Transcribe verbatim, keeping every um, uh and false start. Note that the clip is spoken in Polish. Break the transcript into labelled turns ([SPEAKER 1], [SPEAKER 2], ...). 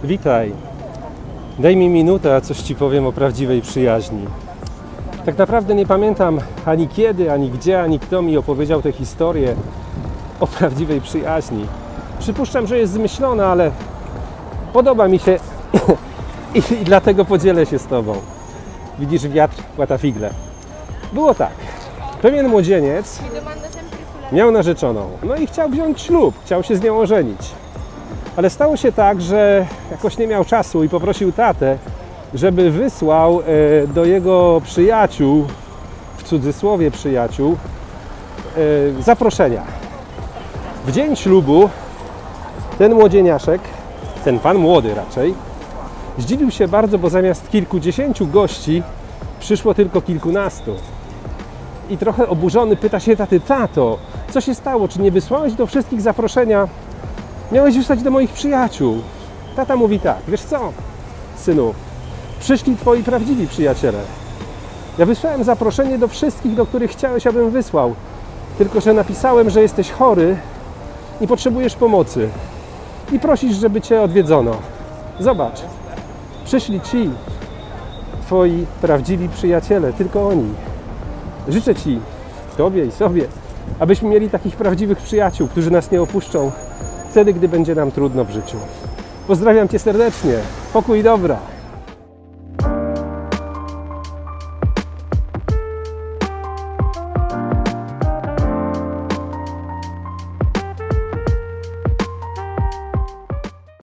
[SPEAKER 1] Witaj. Daj mi minutę, a coś Ci powiem o prawdziwej przyjaźni. Tak naprawdę nie pamiętam ani kiedy, ani gdzie, ani kto mi opowiedział tę historię o prawdziwej przyjaźni. Przypuszczam, że jest zmyślona, ale podoba mi się i, i dlatego podzielę się z Tobą. Widzisz, wiatr łata figle. Było tak. Pewien młodzieniec miał narzeczoną, no i chciał wziąć ślub, chciał się z nią ożenić. Ale stało się tak, że jakoś nie miał czasu i poprosił tatę, żeby wysłał do jego przyjaciół, w cudzysłowie przyjaciół, zaproszenia. W dzień ślubu ten młodzieniaszek, ten pan młody raczej, zdziwił się bardzo, bo zamiast kilkudziesięciu gości przyszło tylko kilkunastu. I trochę oburzony pyta się taty: tato, co się stało? Czy nie wysłałeś do wszystkich zaproszenia? Miałeś wysłać do moich przyjaciół. Tata mówi tak: wiesz co, synu, przyszli twoi prawdziwi przyjaciele. Ja wysłałem zaproszenie do wszystkich, do których chciałeś, abym wysłał. Tylko że napisałem, że jesteś chory i potrzebujesz pomocy. I prosisz, żeby cię odwiedzono. Zobacz, przyszli ci twoi prawdziwi przyjaciele, tylko oni. Życzę Ci, Tobie i sobie, abyśmy mieli takich prawdziwych przyjaciół, którzy nas nie opuszczą wtedy, gdy będzie nam trudno w życiu. Pozdrawiam Cię serdecznie. Pokój i dobra.